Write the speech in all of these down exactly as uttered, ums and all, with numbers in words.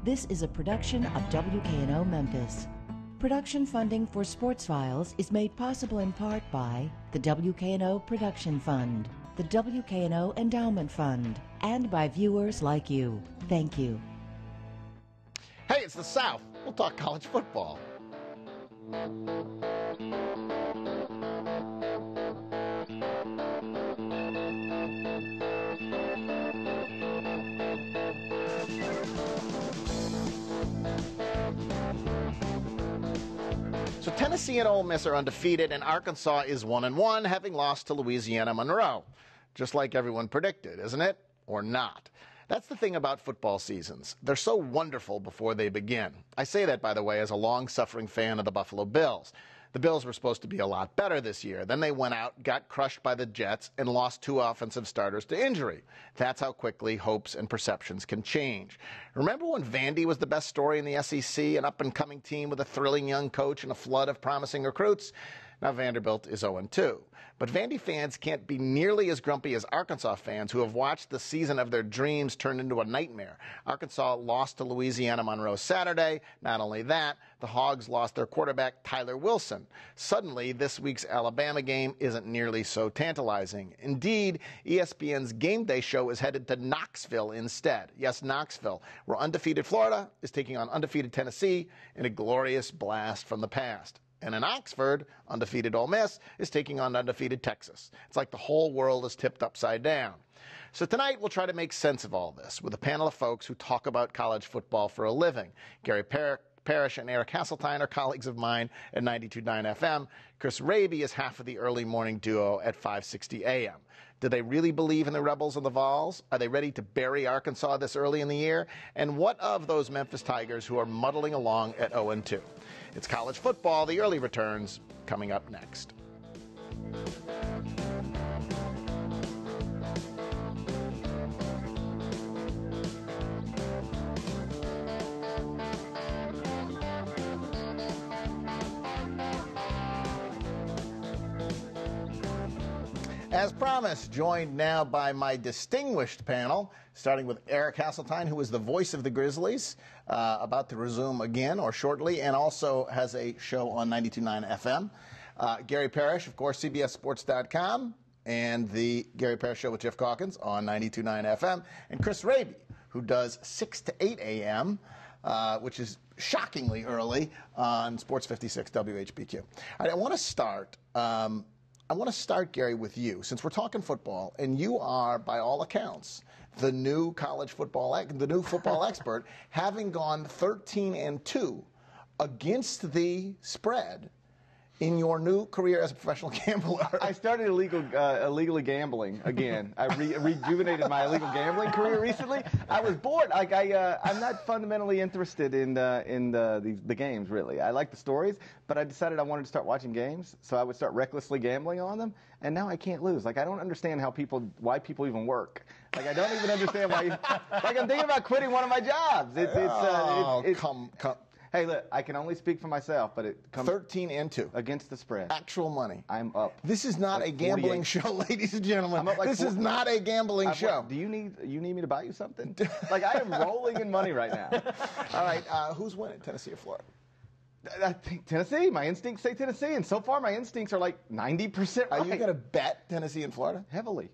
This is a production of W K N O Memphis. Production funding for Sports Files is made possible in part by the W K N O Production Fund, the W K N O Endowment Fund, and by viewers like you. Thank you. Hey, it's the South. We'll talk college football. So Tennessee and Ole Miss are undefeated, and Arkansas is one and one, having lost to Louisiana Monroe. Just like everyone predicted, isn't it? Or not? That's the thing about football seasons. They're so wonderful before they begin. I say that, by the way, as a long-suffering fan of the Buffalo Bills. The Bills were supposed to be a lot better this year. Then they went out, got crushed by the Jets, and lost two offensive starters to injury. That's how quickly hopes and perceptions can change. Remember when Vandy was the best story in the S E C, an up-and-coming team with a thrilling young coach and a flood of promising recruits? Now Vanderbilt is oh and two. But Vandy fans can't be nearly as grumpy as Arkansas fans who have watched the season of their dreams turn into a nightmare. Arkansas lost to Louisiana Monroe Saturday. Not only that, the Hogs lost their quarterback, Tyler Wilson. Suddenly, this week's Alabama game isn't nearly so tantalizing. Indeed, E S P N's Game Day show is headed to Knoxville instead. Yes, Knoxville, where undefeated Florida is taking on undefeated Tennessee in a glorious blast from the past. And in Oxford, undefeated Ole Miss is taking on undefeated Texas. It's like the whole world is tipped upside down. So tonight we'll try to make sense of all this with a panel of folks who talk about college football for a living. Gary Parrish and Eric Hasseltine are colleagues of mine at ninety-two point nine F M. Chris Hrabe is half of the early morning duo at five sixty A M. Do they really believe in the Rebels and the Vols? Are they ready to bury Arkansas this early in the year? And what of those Memphis Tigers who are muddling along at oh and two? It's college football, the early returns, coming up next. As promised, joined now by my distinguished panel, starting with Eric Hasseltine, who is the voice of the Grizzlies, uh, about to resume again or shortly, and also has a show on ninety-two point nine F M. Uh, Gary Parrish, of course, C B S Sports dot com, and the Gary Parrish Show with Geoff Calkins on ninety-two point nine F M, and Chris Hrabe, who does six to eight A M, uh, which is shockingly early, on Sports fifty-six W H B Q. All right, I want to start... Um, I want to start, Gary, with you, since we're talking football, and you are, by all accounts, the new college football, the new football expert, having gone thirteen and two against the spread in your new career as a professional gambler. I started illegal, uh, illegally gambling again. I re rejuvenated my illegal gambling career recently. I was bored. Like I, uh, I'm not fundamentally interested in uh, in the, the the games really. I like the stories, but I decided I wanted to start watching games, so I would start recklessly gambling on them. And now I can't lose. Like I don't understand how people, why people even work. Like I don't even understand why. You, like I'm thinking about quitting one of my jobs. It's it's. Uh, oh, it's, it's come come. Hey, look, I can only speak for myself, but it comes thirteen and two against the spread. Actual money. I'm up. This is not like a gambling forty-eight. show, ladies and gentlemen. I'm up like this four, is not a gambling I'm, show. Do you need you need me to buy you something? Like I am rolling in money right now. All right, uh, who's winning, Tennessee or Florida? I think Tennessee. My instincts say Tennessee, and so far my instincts are like ninety percent right. Are you going to bet Tennessee and Florida? Heavily.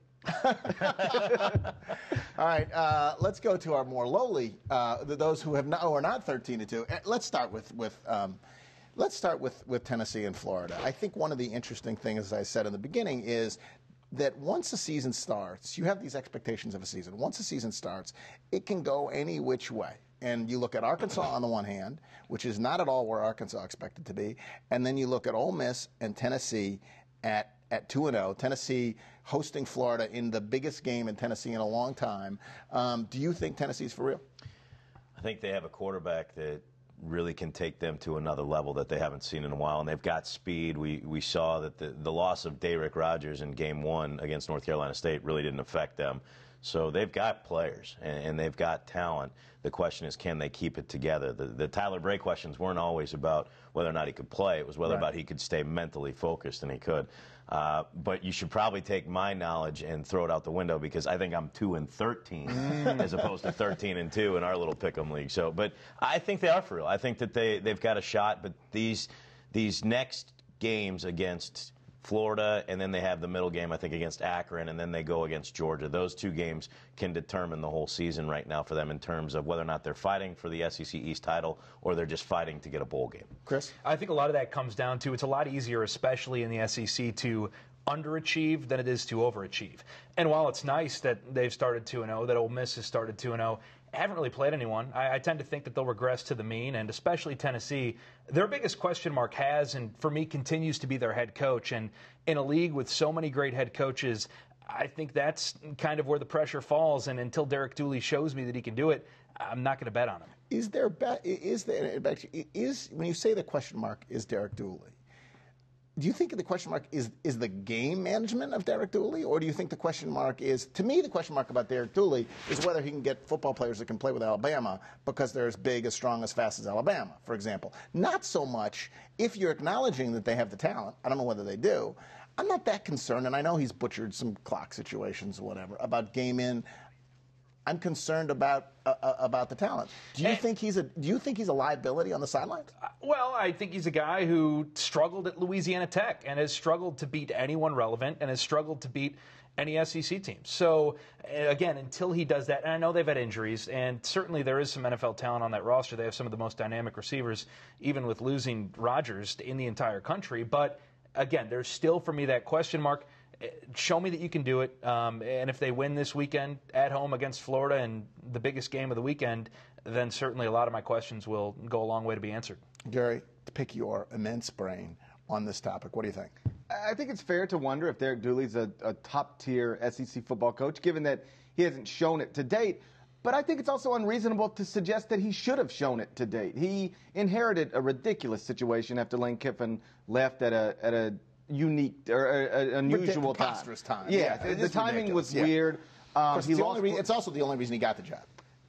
All right, uh, let's go to our more lowly, uh, those who have not, who are not thirteen to two. Let's start with with um, let's start with with Tennessee and Florida. I think one of the interesting things, as I said in the beginning, is that once a season starts, you have these expectations of a season. Once a season starts, it can go any which way. And you look at Arkansas on the one hand, which is not at all where Arkansas expected to be, and then you look at Ole Miss and Tennessee at at two and oh, Tennessee hosting Florida in the biggest game in Tennessee in a long time. Um, do you think Tennessee's for real? I think they have a quarterback that really can take them to another level that they haven't seen in a while, and they've got speed. We we saw that the, the loss of Derrick Rogers in game one against North Carolina State really didn't affect them. So they've got players, and, and they've got talent. The question is, can they keep it together? The, the Tyler Bray questions weren't always about whether or not he could play. It was whether or Right. not he could stay mentally focused, and he could. Uh, but you should probably take my knowledge and throw it out the window, because I think I'm two and thirteen as opposed to thirteen and two in our little pick'em league. So, but I think they are for real. I think that they they've got a shot. But these these next games against Florida, and then they have the middle game, I think, against Akron, and then they go against Georgia. Those two games can determine the whole season right now for them in terms of whether or not they're fighting for the S E C East title or they're just fighting to get a bowl game. Chris? I think a lot of that comes down to it's a lot easier, especially in the S E C, to underachieve than it is to overachieve. And while it's nice that they've started two and oh, that Ole Miss has started two and oh, haven't really played anyone. I, I tend to think that they'll regress to the mean, and especially Tennessee. Their biggest question mark has, and for me, continues to be their head coach. And in a league with so many great head coaches, I think that's kind of where the pressure falls. And until Derek Dooley shows me that he can do it, I'm not going to bet on him. Is there bet? Is there is when you say the question mark is Derek Dooley? Do you think the question mark is is the game management of Derek Dooley, or do you think the question mark is, to me, the question mark about Derek Dooley is whether he can get football players that can play with Alabama because they're as big, as strong, as fast as Alabama, for example. Not so much if you're acknowledging that they have the talent. I don't know whether they do. I'm not that concerned, and I know he's butchered some clock situations or whatever about game in. I'm concerned about uh, about the talent. Do you and, think he's a Do you think he's a liability on the sidelines? Well, I think he's a guy who struggled at Louisiana Tech and has struggled to beat anyone relevant and has struggled to beat any S E C teams. So, again, until he does that, and I know they've had injuries, and certainly there is some N F L talent on that roster. They have some of the most dynamic receivers, even with losing Rodgers, in the entire country. But, again, there's still, for me, that question mark. Show me that you can do it, um, and if they win this weekend at home against Florida and the biggest game of the weekend, then certainly a lot of my questions will go a long way to be answered. Gary, to pick your immense brain on this topic, what do you think? I think it's fair to wonder if Derek Dooley's a, a top-tier S E C football coach, given that he hasn't shown it to date. But I think it's also unreasonable to suggest that he should have shown it to date. He inherited a ridiculous situation after Lane Kiffin left at a at a unique or an unusual time. time. Yeah, yeah the timing ridiculous. was yeah. weird. Um, he the lost. Only re- it's also the only reason he got the job.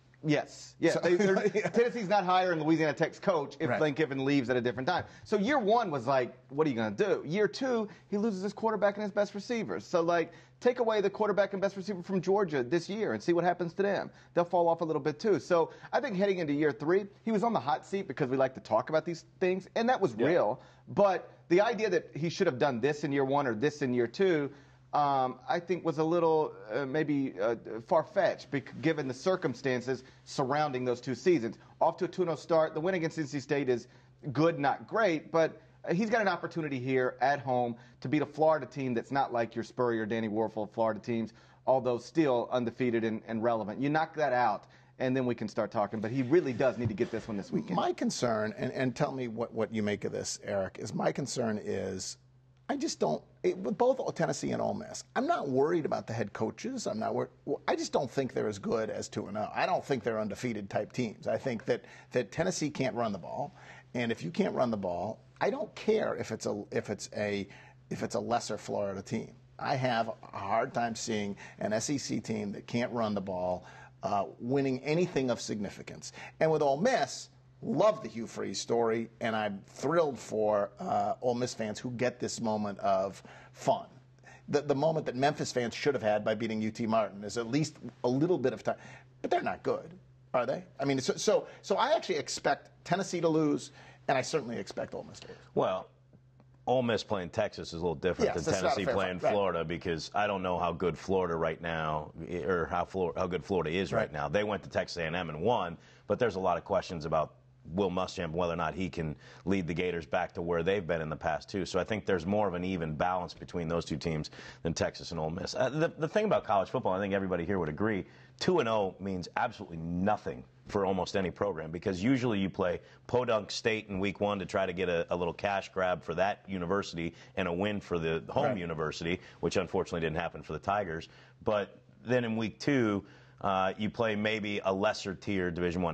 Yes. Yeah. So, they, yeah. Tennessee's not hiring Louisiana Tech's coach if right. Lane Kiffin leaves at a different time. So year one was like, what are you going to do? Year two, he loses his quarterback and his best receivers. So, like, take away the quarterback and best receiver from Georgia this year and see what happens to them. They'll fall off a little bit, too. So I think heading into year three, he was on the hot seat because we like to talk about these things, and that was yeah. real. But the idea that he should have done this in year one or this in year two, Um, I think was a little uh, maybe uh, far-fetched, given the circumstances surrounding those two seasons. Off to a two and oh start. The win against N C State is good, not great, but he's got an opportunity here at home to beat a Florida team that's not like your Spurrier, Danny Warfel Florida teams, although still undefeated and, and relevant. You knock that out, and then we can start talking. But he really does need to get this one this weekend. My concern, and, and tell me what, what you make of this, Eric, is my concern is I just don't, it, with both Tennessee and Ole Miss, I'm not worried about the head coaches. I'm not worried. I just don't think they're as good as two and oh. I don't think they're undefeated type teams. I think that, that Tennessee can't run the ball. And if you can't run the ball, I don't care if it's a, if it's a, if it's a lesser Florida team. I have a hard time seeing an S E C team that can't run the ball uh, winning anything of significance. And with Ole Miss, love the Hugh Freeze story, and I'm thrilled for uh, Ole Miss fans who get this moment of fun. The, the moment that Memphis fans should have had by beating U T Martin is at least a little bit of time. But they're not good, are they? I mean, so so, so I actually expect Tennessee to lose, and I certainly expect Ole Miss to lose. Well, Ole Miss playing Texas is a little different yes, than Tennessee playing fight. Florida right. because I don't know how good Florida right now, or how Florida, how good Florida is right. right now. They went to Texas A and M and won, but there's a lot of questions about Will Muschamp, whether or not he can lead the Gators back to where they've been in the past, too. So I think there's more of an even balance between those two teams than Texas and Ole Miss. Uh, the, the thing about college football, I think everybody here would agree, two and oh means absolutely nothing for almost any program because usually you play Podunk State in week one to try to get a, a little cash grab for that university and a win for the home right. university, which unfortunately didn't happen for the Tigers. But then in week two, uh, you play maybe a lesser tier Division One. Now,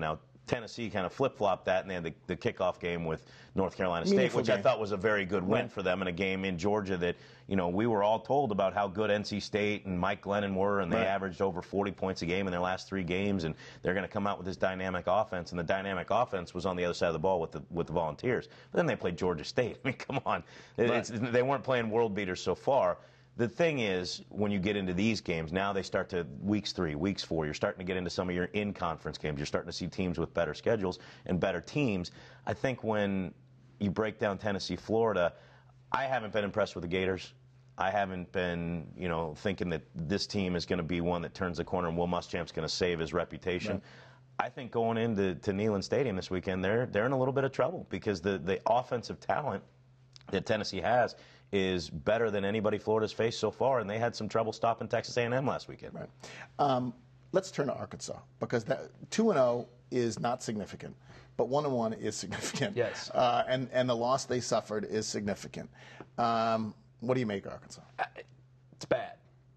Tennessee kind of flip-flopped that, and they had the, the kickoff game with North Carolina State, Meaningful which game. I thought was a very good win Right. for them in a game in Georgia that, you know, we were all told about how good N C State and Mike Glennon were, and they Right. averaged over forty points a game in their last three games, and they're going to come out with this dynamic offense, and the dynamic offense was on the other side of the ball with the with the Volunteers. But then they played Georgia State. I mean, come on. It's, they weren't playing world beaters so far. The thing is, when you get into these games, now they start to weeks three, weeks four, you're starting to get into some of your in-conference games. You're starting to see teams with better schedules and better teams. I think when you break down Tennessee, Florida, I haven't been impressed with the Gators. I haven't been, you know, thinking that this team is going to be one that turns the corner and Will Muschamp's going to save his reputation. Right. I think going into to Neyland Stadium this weekend, they're they're in a little bit of trouble because the the offensive talent that Tennessee has is better than anybody Florida's faced so far, and they had some trouble stopping Texas A and M last weekend. Right. Um, let's turn to Arkansas, because that two and zero is not significant, but one and one is significant. Yes. Uh, and and the loss they suffered is significant. Um, what do you make of Arkansas? It's bad.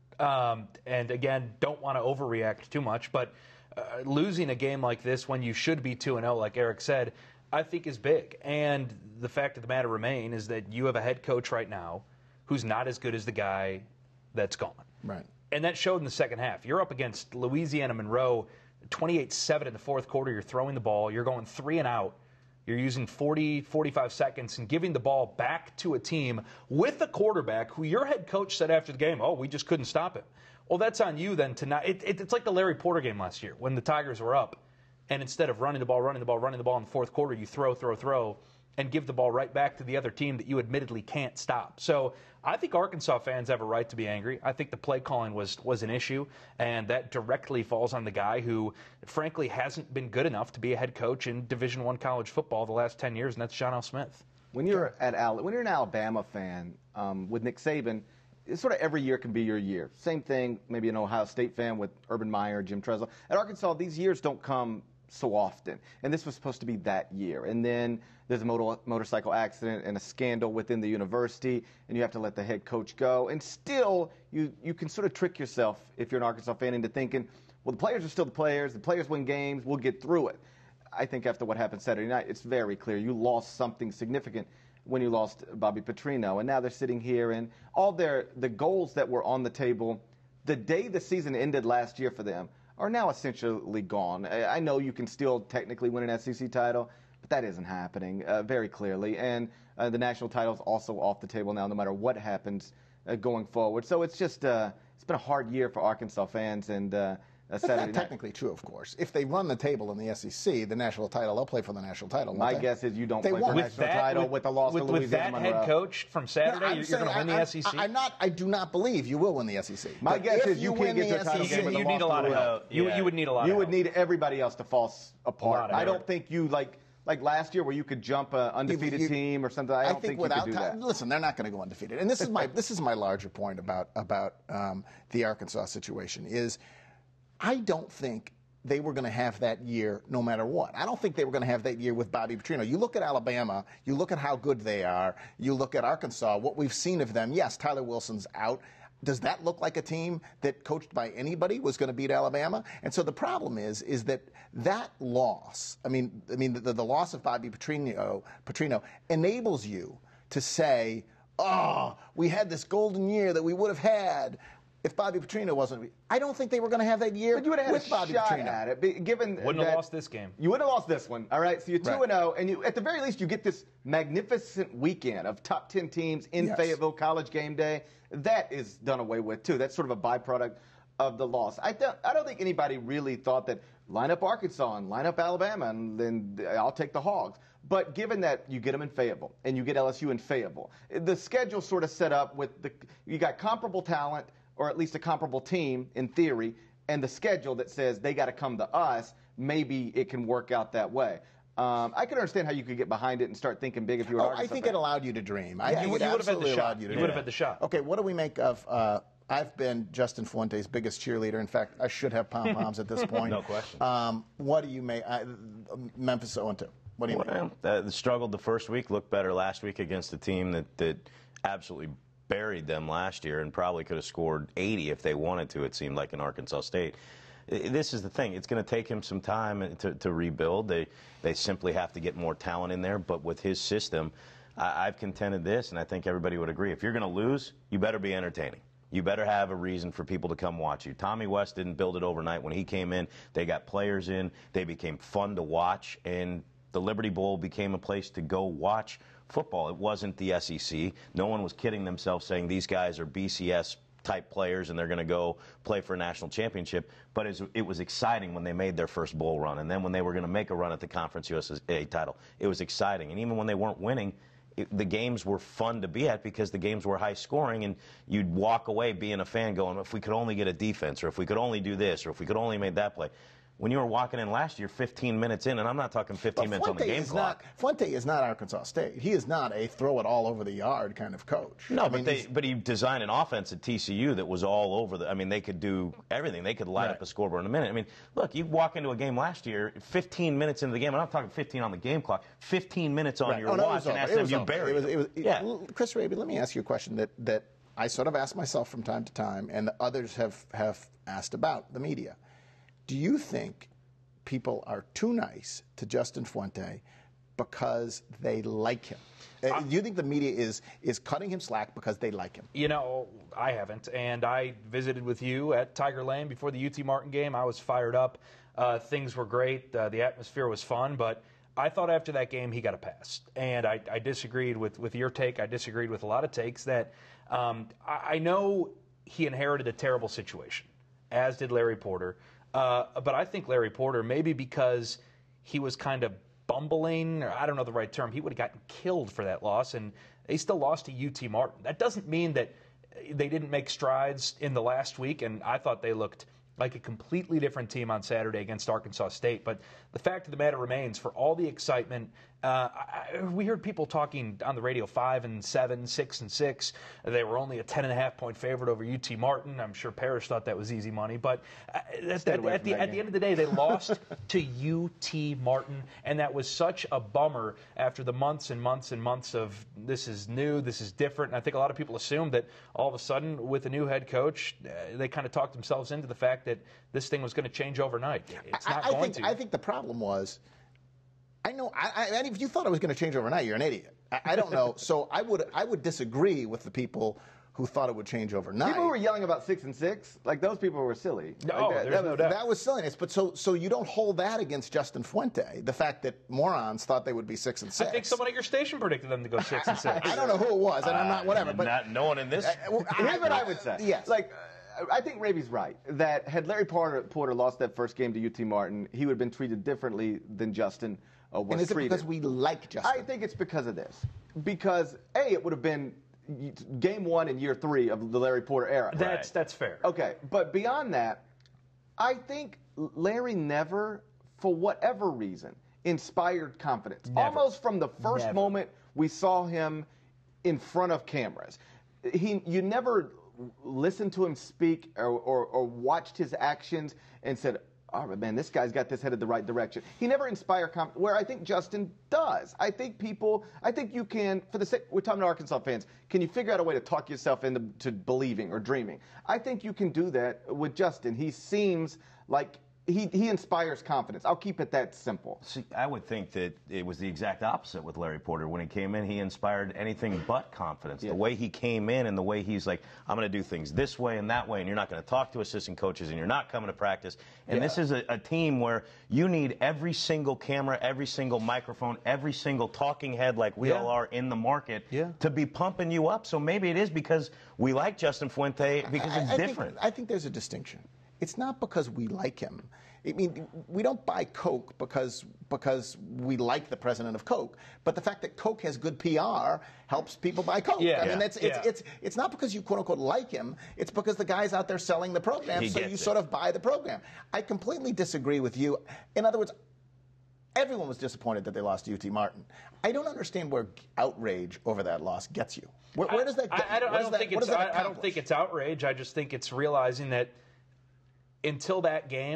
Um, and again, don't want to overreact too much, but uh, losing a game like this when you should be two and oh, like Eric said, I think is big. And the fact of the matter remain is that you have a head coach right now who's not as good as the guy that's gone. Right. And that showed in the second half. You're up against Louisiana Monroe, twenty-eight seven in the fourth quarter. You're throwing the ball. You're going three and out. You're using forty, forty-five seconds and giving the ball back to a team with a quarterback who your head coach said after the game, oh, we just couldn't stop him. Well, that's on you then to not. It, it, it's like the Larry Porter game last year when the Tigers were up. And instead of running the ball, running the ball, running the ball in the fourth quarter, you throw, throw, throw, and give the ball right back to the other team that you admittedly can't stop. So I think Arkansas fans have a right to be angry. I think the play calling was was an issue, and that directly falls on the guy who, frankly, hasn't been good enough to be a head coach in Division I college football the last ten years, and that's John L. Smith. When you're at Al- when you're an Alabama fan um, with Nick Saban, it's sort of every year can be your year. Same thing, maybe an Ohio State fan with Urban Meyer, Jim Tressel. At Arkansas, these years don't come so often, and this was supposed to be that year. And then there's a motor, motorcycle accident and a scandal within the university, and you have to let the head coach go. And still, you you can sort of trick yourself if you're an Arkansas fan into thinking, well, the players are still the players. The players win games. We'll get through it. I think after what happened Saturday night, it's very clear you lost something significant when you lost Bobby Petrino, and now they're sitting here, and all their the goals that were on the table the day the season ended last year for them are now essentially gone. I know you can still technically win an S E C title, but that isn't happening uh, very clearly. And uh, the national title is also off the table now, no matter what happens uh, going forward. So it's just uh, it's been a hard year for Arkansas fans. And uh, That's Saturday not night. technically true, of course. If they run the table in the S E C, the national title, they'll play for the national title. My won't they? guess is you don't They play won't. for a With national title with, the loss with, to with Louisiana that Monroe. head coach from Saturday, No, I'm you're, saying you're going to win I, the S E C. I, I'm not. I do not believe you will win the S E C. My But guess if is you win can't get the to a title S E C, game with you a need a loss lot to of Louisville. help. You, Yeah. you would need a lot You of would help. need everybody else to fall apart. lot of I help. don't think you like like last year where you could jump an undefeated You- you- team or something. I I don't think, think, without you could do that. listen, they're not going to go undefeated. And this is my this is my larger point about about um, the Arkansas situation is I don't think they were going to have that year no matter what. I don't think they were going to have that year with Bobby Petrino. You look at Alabama, you look at how good they are, you look at Arkansas, what we've seen of them. Yes, Tyler Wilson's out. Does that look like a team that coached by anybody was going to beat Alabama? And so the problem is, is that that loss, I mean, I mean, the, the loss of Bobby Petrino, Petrino enables you to say, oh, we had this golden year that we would have had if Bobby Petrino wasn't. I don't think they were going to have that year But you would have had with a Bobby shot Petrino. at it, be- given Wouldn't that have lost this game. You wouldn't have lost this one. All right, so you're two Right. and zero, and you at the very least you get this magnificent weekend of top ten teams in Yes. Fayetteville College game day. That is done away with too. That's sort of a byproduct of the loss. I don't. I don't think anybody really thought that line up Arkansas and line up Alabama and then I'll take the Hogs. But given that you get them in Fayetteville and you get L S U in Fayetteville, the schedule sort of set up with the you got comparable talent or at least a comparable team in theory, and the schedule that says they got to come to us. Maybe it can work out that way. Um, I can understand how you could get behind it and start thinking big if you were. Oh, an I Arkansas think fan. it allowed you to dream. I Yeah, think you it would- you would have had the absolutely shot. allowed you to You would have dream. had the shot. Okay, what do we make of? Uh, I've been Justin Fuente's biggest cheerleader. In fact, I should have pom poms at this point. No question. Um, what do you make? I, Memphis zero and two. What do you make? Well, uh, struggled the first week, looked better last week against a team that, that absolutely buried them last year and probably could have scored eighty if they wanted to, it seemed like, in Arkansas State. This is the thing. It's going to take him some time to, to rebuild. They, they simply have to get more talent in there. But with his system, I, I've contended this, and I think everybody would agree. If you're going to lose, you better be entertaining. You better have a reason for people to come watch you. Tommy West didn't build it overnight. When he came in, they got players in. They became fun to watch, and the Liberty Bowl became a place to go watch football. It wasn't the S E C. No one was kidding themselves saying these guys are B C S type players and they're going to go play for a national championship. But it was exciting when they made their first bowl run, and then when they were going to make a run at the Conference U S A title. It was exciting. And even when they weren't winning, It, the games were fun to be at because the games were high scoring, and you'd walk away being a fan going, if we could only get a defense, or if we could only do this, or if we could only make that play. When you were walking in last year, fifteen minutes in, and I'm not talking fifteen but minutes Fuente on the game is clock. Not, Fuente is not Arkansas State. He is not a throw it all over the yard kind of coach. No, I but mean, they, but he designed an offense at T C U that was all over the. I mean, they could do everything. They could light right. up a scoreboard in a minute. I mean, look, you walk into a game last year, fifteen minutes into the game. I'm not talking fifteen on the game clock. fifteen minutes on right. your oh, no, watch, and S M U buried. It was, it was, it, yeah. Chris Hrabe, let me ask you a question that that I sort of ask myself from time to time, and the others have have asked about the media. Do you think people are too nice to Justin Fuente because they like him? Uh, do you think the media is is cutting him slack because they like him? You know, I haven't, and I visited with you at Tiger Lane before the U T Martin game. I was fired up. Uh, things were great. Uh, the atmosphere was fun, but I thought after that game he got a pass, and I, I disagreed with, with your take. I disagreed with a lot of takes that um, I, I know he inherited a terrible situation, as did Larry Porter. Uh, but I think Larry Porter, maybe because he was kind of bumbling, or I don't know the right term, he would have gotten killed for that loss, and they still lost to U T Martin. That doesn't mean that they didn't make strides in the last week, and I thought they looked like a completely different team on Saturday against Arkansas State. But the fact of the matter remains, for all the excitement, uh, I, we heard people talking on the radio five and seven, six and six. They were only a ten and a half point favorite over U T Martin. I'm sure Parrish thought that was easy money. But uh, at, at, at, the, at the end of the day, they lost to U T Martin, and that was such a bummer after the months and months and months of this is new, this is different. And I think a lot of people assumed that all of a sudden, with a new head coach, uh, they kind of talked themselves into the fact that this thing was going to change overnight. It's not I, I going think, to. I think the problem was, I know, I, I, if you thought it was going to change overnight, you're an idiot. I, I don't know. So I would, I would disagree with the people who thought it would change overnight. People who were yelling about six and six, like those people were silly. No, like that, there's that no was, doubt. That was silliness. But so, so you don't hold that against Justin Fuente. The fact that morons thought they would be six and six. I think someone at your station predicted them to go six and six. I don't know who it was, and I'm not whatever. Uh, But not, no one in this. Uh, well, Here's what I would say. Yes. Like, uh, I think Hrabe's right, that had Larry Porter, Porter lost that first game to U T Martin, he would have been treated differently than Justin uh, was and is it treated. because we like Justin? I think it's because of this. Because, A, it would have been game one in year three of the Larry Porter era. That's Right. that's fair. Okay, but beyond that, I think Larry never, for whatever reason, inspired confidence. Never. Almost from the first Never. moment we saw him in front of cameras. He, you never listened to him speak or, or, or watched his actions and said, oh, man, this guy's got this headed the right direction. He never inspired confidence, where I think Justin does. I think people, I think you can, for the sake, we're talking to Arkansas fans, can you figure out a way to talk yourself into to believing or dreaming? I think you can do that with Justin. He seems like he, he inspires confidence. I'll keep it that simple. See, I would think that it was the exact opposite with Larry Porter. When he came in, he inspired anything but confidence. Yeah. The way he came in and the way he's like, I'm going to do things this way and that way, and you're not going to talk to assistant coaches, and you're not coming to practice. And Yeah. this is a, a team where you need every single camera, every single microphone, every single talking head like we Yeah. all are in the market Yeah. to be pumping you up. So maybe it is because we like Justin Fuente because I- it's I different. Think, I think there's a distinction. It's not because we like him. I mean, we don't buy Coke because because we like the president of Coke. But the fact that Coke has good P R helps people buy Coke. Yeah. I mean, Yeah. that's, it's, Yeah. it's it's not because you quote unquote like him. It's because the guy's out there selling the program, He so gets you it. sort of buy the program. I completely disagree with you. In other words, everyone was disappointed that they lost to U T Martin. I don't understand where outrage over that loss gets you. Where, where does that get? I, I don't, what I does don't that- think what it's. does that I, I don't accomplish? think it's outrage. I just think it's realizing that until that game,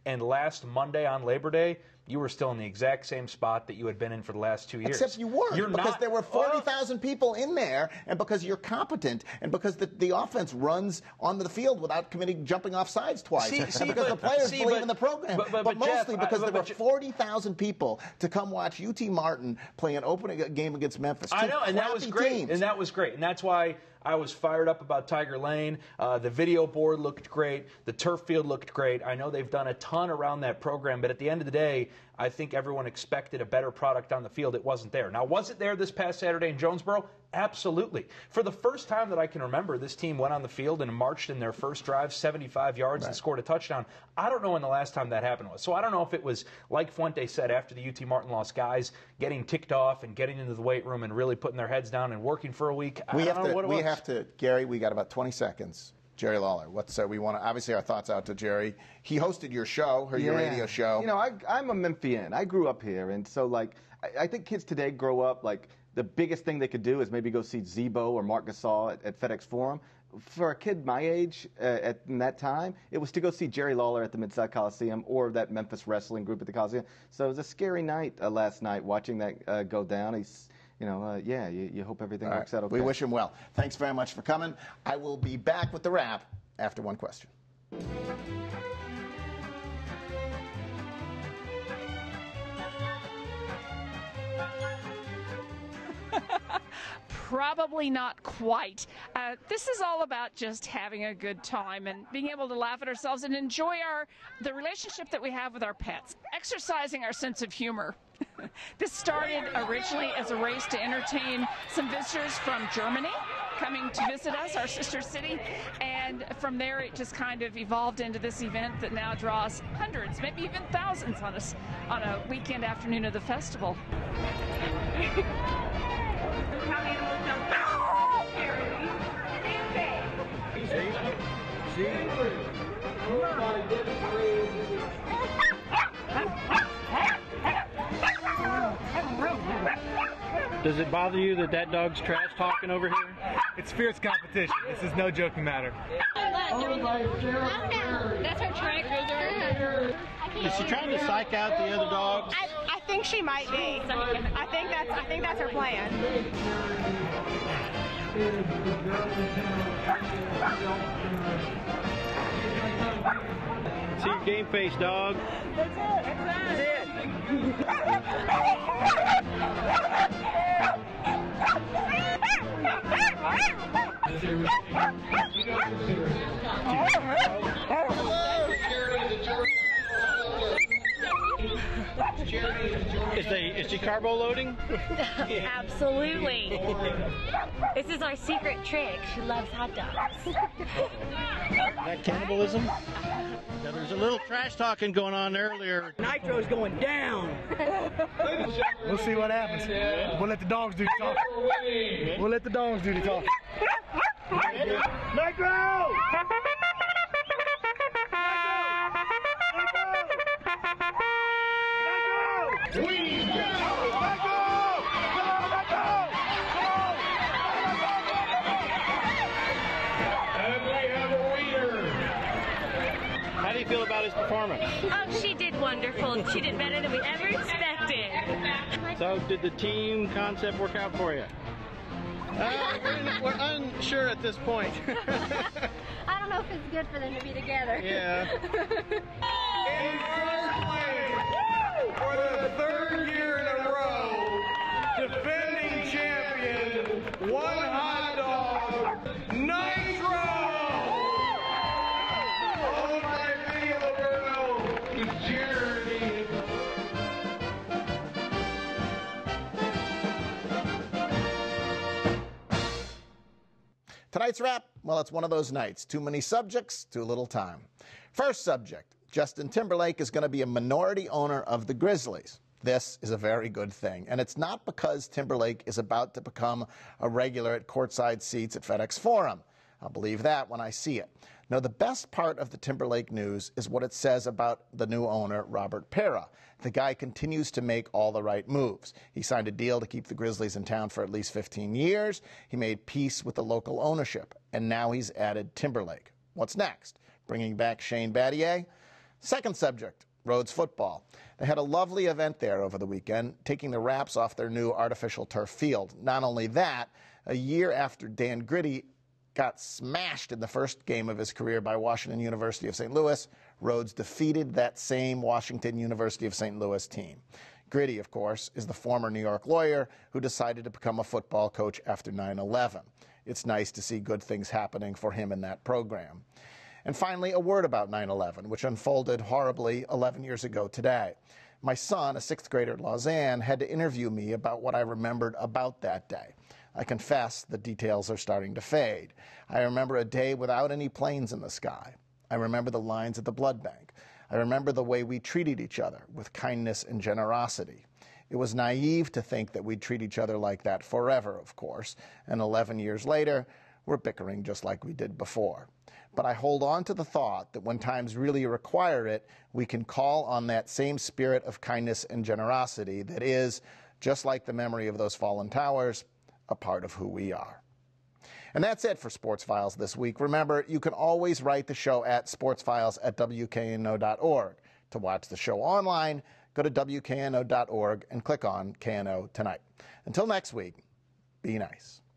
And last Monday on Labor Day, you were still in the exact same spot that you had been in for the last two years. Except you weren't, you're because not, there were forty thousand oh. people in there, and because you're competent, and because the, the offense runs onto the field without committing jumping off sides twice, see, and see, because but, the players see, believe but, in the program. But, but, but, but mostly Geoff, because I, there but, were forty thousand people to come watch U T Martin play an opening game against Memphis. I know, and that was great. Teams. And that was great. And that's why I was fired up about Tiger Lane. Uh, the video board looked great. The turf field looked great. I know they've done a ton around that program, but at the end of the day, I think everyone expected a better product on the field. It wasn't there. Now, was it there this past Saturday in Jonesboro? Absolutely. For the first time that I can remember, this team went on the field and marched in their first drive seventy-five yards right. and scored a touchdown. I don't know when the last time that happened was. So I don't know if it was, like Fuente said, after the U T Martin loss, guys getting ticked off and getting into the weight room and really putting their heads down and working for a week. We I have don't know to, what it we was. have to, Gary, we got about twenty seconds. Jerry Lawler, what's uh, we want to obviously our thoughts out to Jerry. He hosted your show, or your yeah. radio show. You know, I, I'm a Memphian. I grew up here, and so like I, I think kids today grow up like the biggest thing they could do is maybe go see Zebo or Mark Gasol at, at FedEx Forum. For a kid my age uh, at in that time, it was to go see Jerry Lawler at the Mid-South Coliseum or that Memphis wrestling group at the Coliseum. So it was a scary night uh, last night watching that uh, go down. He's You know, uh, yeah, you, you hope everything All works right. out okay. We wish him well. Thanks very much for coming. I will be back with the wrap after one question. Probably not quite. Uh, this is all about just having a good time and being able to laugh at ourselves and enjoy our the relationship that we have with our pets, exercising our sense of humor. This started originally as a race to entertain some visitors from Germany coming to visit us, our sister city, and from there it just kind of evolved into this event that now draws hundreds, maybe even thousands on us on a weekend afternoon of the festival. Does it bother you that that dog's trash talking over here? It's fierce competition. This is no joking matter. That's her trick. Is she trying to psych out the other dogs? I, I think she might be. I think that's I think that's her plan. See your game face, dog. That's it. That's it. Is they is she carbo loading? Absolutely. This is our secret trick. She loves hot dogs. Is that cannibalism? Now, there's a little trash talking going on earlier. Nitro's going down. We'll see what happens. We'll let the dogs do the talking. We'll let the dogs do the talking. Nitro! We go! How do you feel about his performance? Oh, she did wonderful. She did better than we ever expected. So, did the team concept work out for you? Uh, we're, we're unsure at this point. I don't know if it's good for them to be together. Yeah. In first place, for the third year in a row, defending champion, one hot dog, Nitro! Oh my video world, the journey. Tonight's wrap, well, it's one of those nights. Too many subjects, too little time. First subject, Justin Timberlake is going to be a minority owner of the Grizzlies. This is a very good thing, and it's not because Timberlake is about to become a regular at courtside seats at FedEx Forum. I'll believe that when I see it. No, the best part of the Timberlake news is what it says about the new owner, Robert Pera. The guy continues to make all the right moves. He signed a deal to keep the Grizzlies in town for at least fifteen years. He made peace with the local ownership, and now he's added Timberlake. What's next? Bringing back Shane Battier? Second subject, Rhodes football. They had a lovely event there over the weekend, taking the wraps off their new artificial turf field. Not only that, a year after Dan Gritty got smashed in the first game of his career by Washington University of Saint Louis, Rhodes defeated that same Washington University of Saint Louis team. Gritty, of course, is the former New York lawyer who decided to become a football coach after nine eleven. It's nice to see good things happening for him in that program. And finally, a word about nine eleven, which unfolded horribly eleven years ago today. My son, a sixth grader at Lausanne, had to interview me about what I remembered about that day. I confess the details are starting to fade. I remember a day without any planes in the sky. I remember the lines at the blood bank. I remember the way we treated each other with kindness and generosity. It was naive to think that we'd treat each other like that forever, of course, and eleven years later, we're bickering just like we did before. But I hold on to the thought that when times really require it, we can call on that same spirit of kindness and generosity that is, just like the memory of those fallen towers, a part of who we are. And that's it for Sports Files this week. Remember, you can always write the show at sportsfiles at W K N O dot org. To watch the show online, go to W K N O dot org and click on K N O Tonight. Until next week, be nice.